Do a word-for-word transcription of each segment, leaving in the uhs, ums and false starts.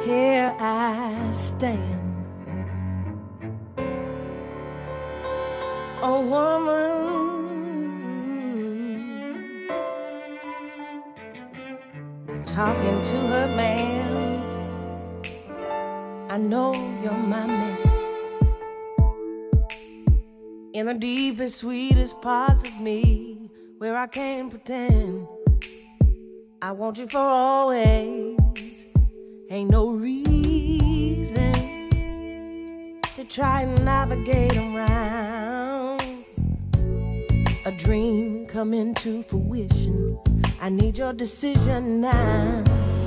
here I stand, a woman talking to her man. I know you're my man. In the deepest, sweetest parts of me, where I can't pretend I want you for always. Ain't no reason to try and navigate around a dream coming to fruition. I need your decision now,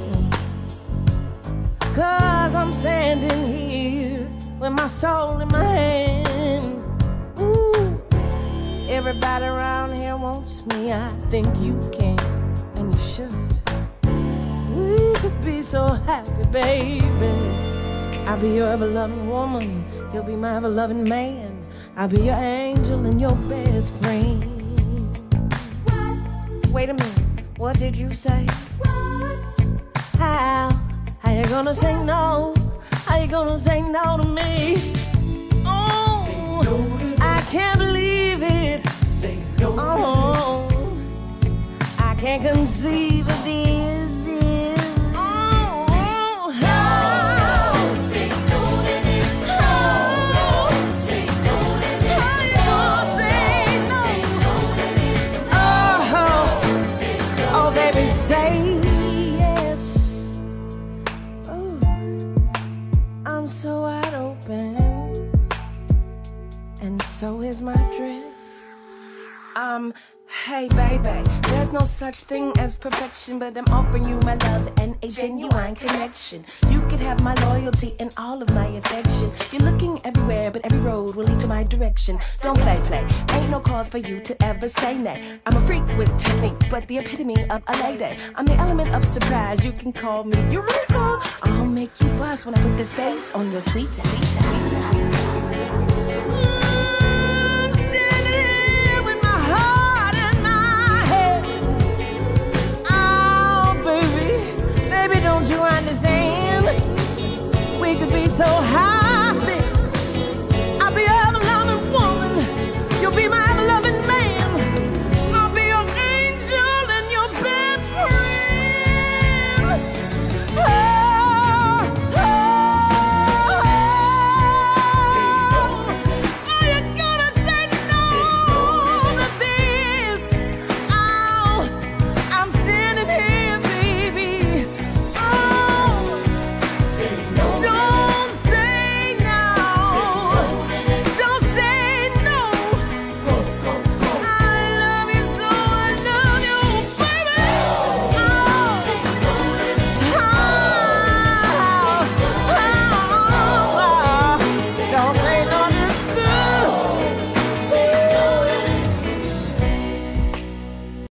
'cause I'm standing here with my soul in my hand. Ooh, everybody around here wants me. I think you can, and you should. We could be so happy, baby. I'll be your ever-loving woman, you'll be my ever-loving man. I'll be your angel and your best friend. What? Wait a minute, what did you say? What? How? How you gonna say no? How you gonna say no to me? Oh, no to I can't believe it. Say no oh, to this. I can't conceive of this. Say yes. Ooh, I'm so wide open, and so is my dress. Um, hey baby, there's no such thing as perfection, but I'm offering you my love and a genuine connection. You could have my loyalty and all of my affection. You're looking everywhere, but every road will lead to my direction. Don't play, play, ain't no cause for you to ever say nay. I'm a freak with technique, but the epitome of a lady. I'm the element of surprise, you can call me Eureka. I'll make you buzz when I put this bass on your tweet. tweet, tweet.